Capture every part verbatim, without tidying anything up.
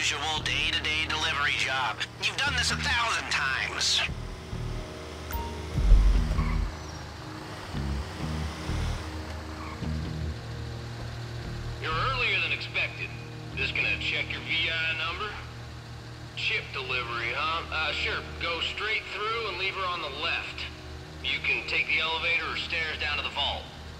usual day-to-day delivery job. You've done this a thousand times. You're earlier than expected. Just gonna check your V I number? Chip delivery, huh? Uh, sure. Go straight through and leave her on the left. You can take the elevator or stairs down to the vault.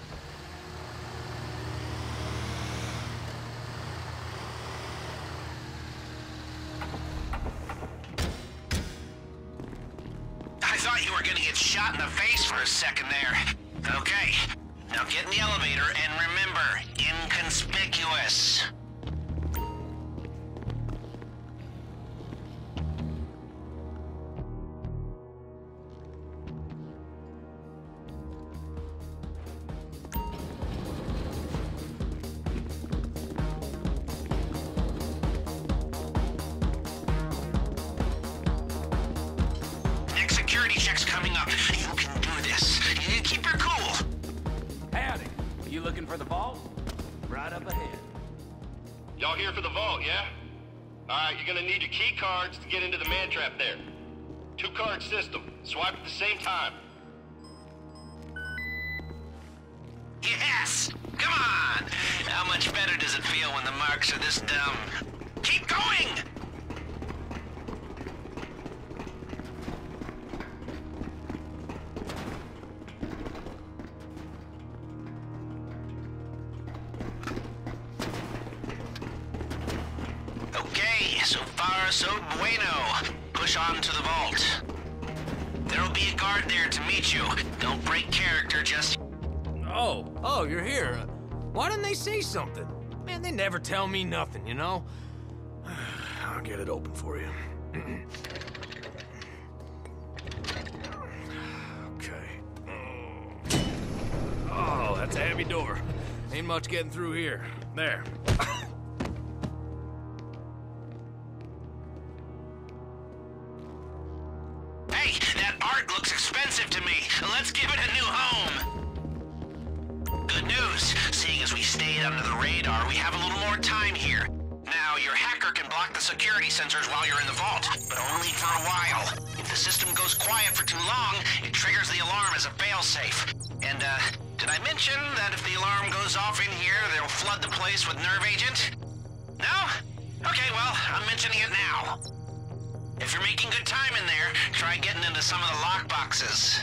I thought you were gonna get shot in the face for a second there. Okay. Now get in the elevator and remember, inconspicuous. Next security check's coming up. You can do this. You keep your cool. Howdy. You looking for the vault? Right up ahead. Y'all here for the vault, yeah? Alright, you're gonna need your key cards to get into the man trap there. Two card system. Swipe at the same time. Yes! Come on! How much better does it feel when the marks are this dumb? Keep going! Okay, so far so bueno. Push on to the vault. There'll be a guard there to meet you. Don't break character just... Oh, oh, you're here. Why didn't they say something? Man, they never tell me nothing, you know? I'll get it open for you. Okay. Oh, that's a heavy door. Ain't much getting through here. There. Hey, that art looks expensive to me. Let's give it a new home. Good news. Seeing as we stayed under the radar, we have a little more time here. Now, your hacker can block the security sensors while you're in the vault, but only for a while. If the system goes quiet for too long, it triggers the alarm as a failsafe. And, uh, did I mention that if the alarm goes off in here, they'll flood the place with nerve agent? No? Okay, well, I'm mentioning it now. If you're making good time in there, try getting into some of the lockboxes.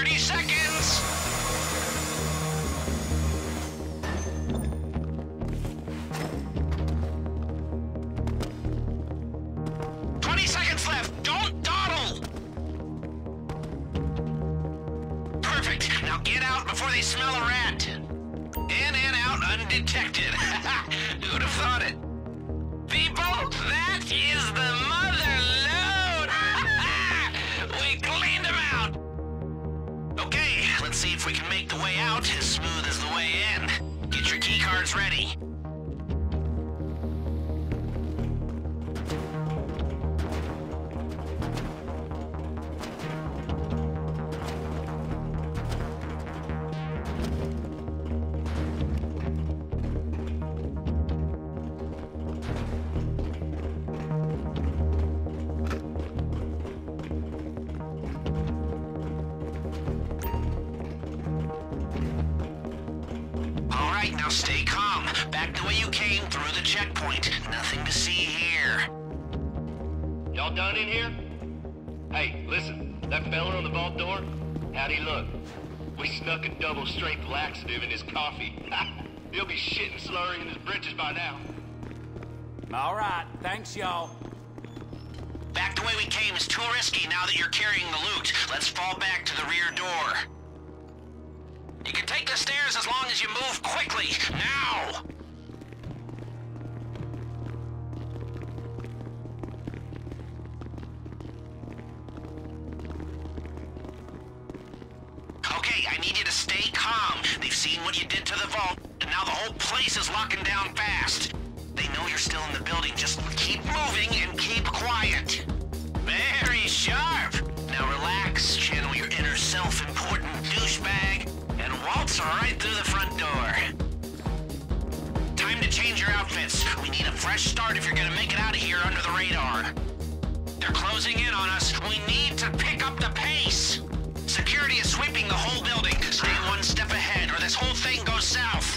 thirty seconds! twenty seconds left! Don't dawdle! Perfect. Now get out before they smell a rat. In and out undetected. Who'd have thought it? People, that is the mother load! We cleaned them out! Okay, let's see if we can make the way out as smooth as the way in. Get your keycards ready. Now stay calm. Back the way you came through the checkpoint. Nothing to see here. Y'all done in here? Hey, listen. That fella on the vault door? How'd he look? We snuck a double-strength laxative in his coffee. He'll be shitting slurry in his britches by now. All right. Thanks, y'all. Back the way we came is too risky now that you're carrying the loot. Let's fall back to the rear door. You can take the stairs as long as you move quickly. Now! Okay, I need you to stay calm. They've seen what you did to the vault, and now the whole place is locking down fast. They know you're still in the building. Just keep moving and keep quiet. Very sharp. Now relax, channel your inner self-important douchebag, and waltz right through the front door. Time to change your outfits. We need a fresh start if you're gonna make it out of here under the radar. They're closing in on us. We need to pick up the pace. Security is sweeping the whole building. Stay one step ahead or this whole thing goes south.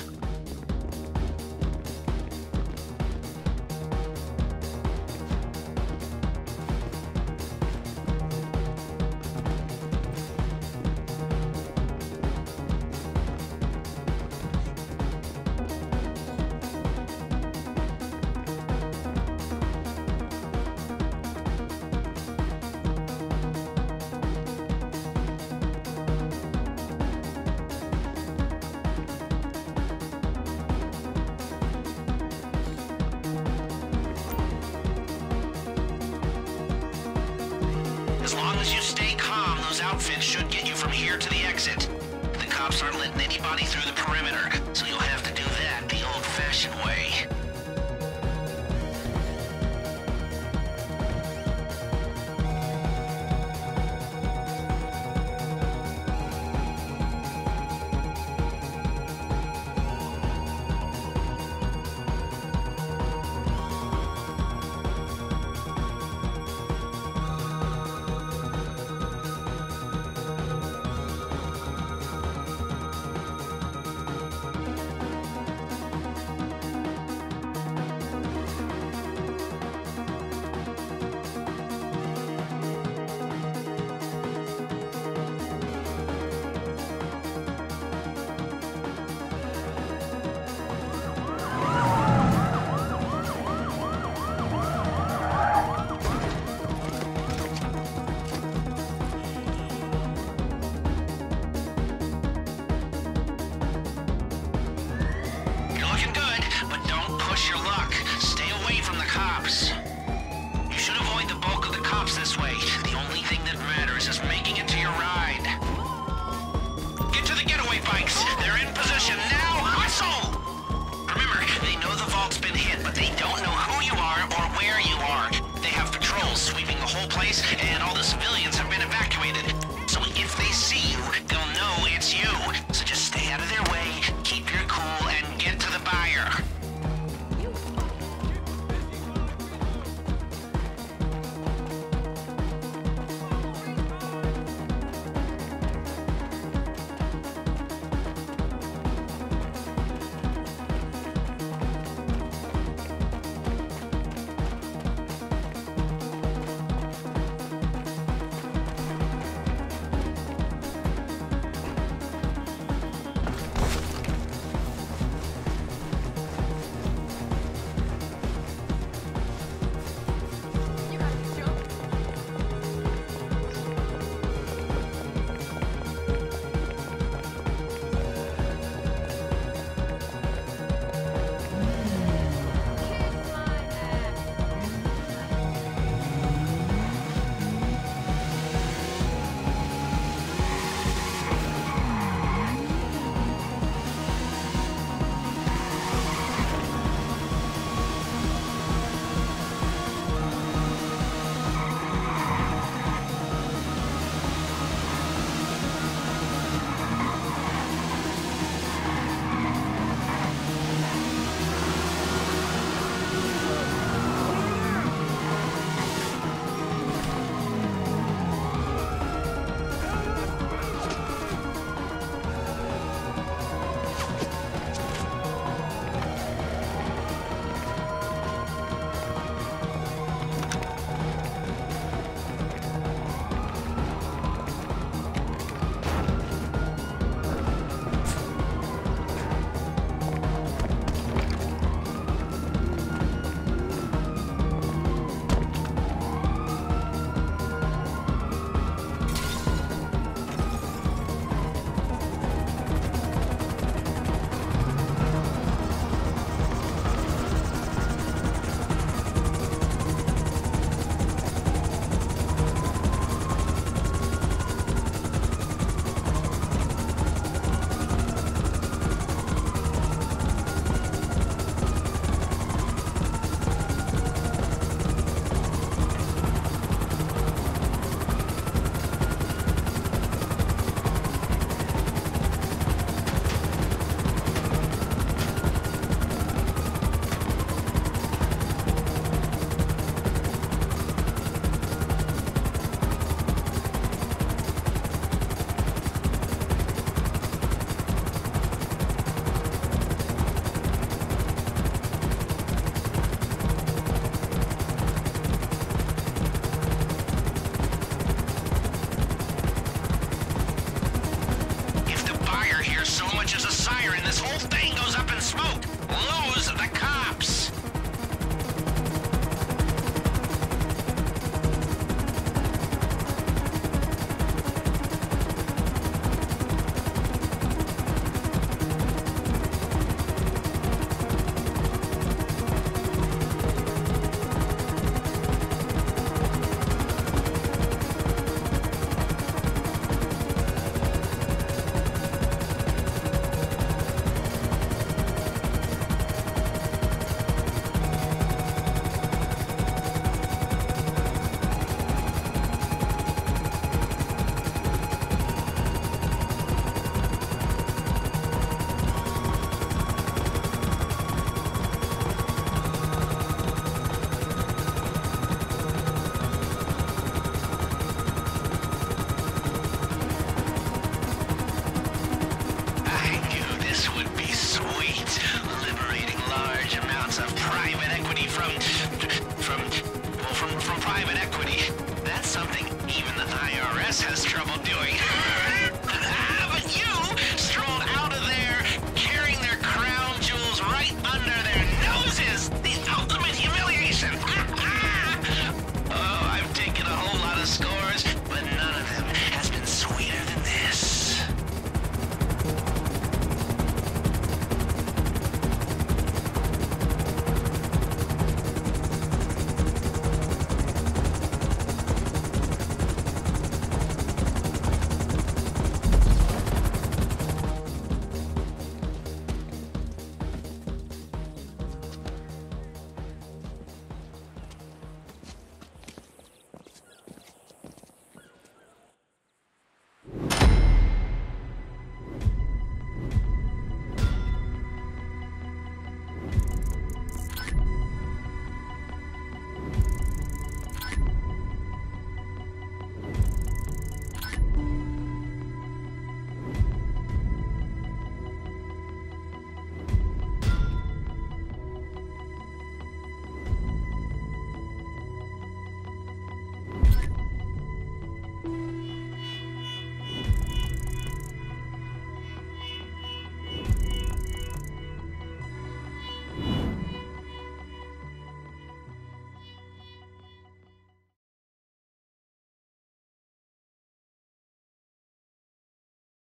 As long as you stay calm, those outfits should get you from here to the exit. The cops aren't letting anybody through the perimeter, so you'll have to do that the old-fashioned way. punches a siren, this whole thing goes up in smoke. Lose the cops. Has trouble doing. But you strolled out of there carrying their crown jewels right under their noses. The ultimate humiliation. Oh, I've taken a whole lot of scores, but none of them has been sweeter than this.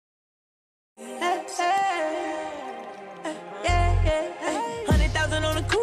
Hundred thousand on the